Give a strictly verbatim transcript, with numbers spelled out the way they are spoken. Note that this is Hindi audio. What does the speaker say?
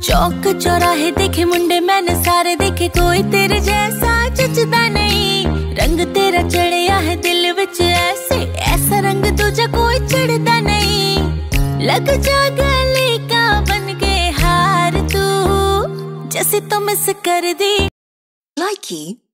चौक चौराहे देखे मुंडे मैंने सारे देखे, कोई तेरे जैसा जचदा नहीं। रंग तेरा चढ़िया है दिल विच ऐसे, ऐसा रंग दूजा कोई चढ़दा नहीं। लग जा गले का बन के हार तू, जैसे तो मिस कर दी। Likey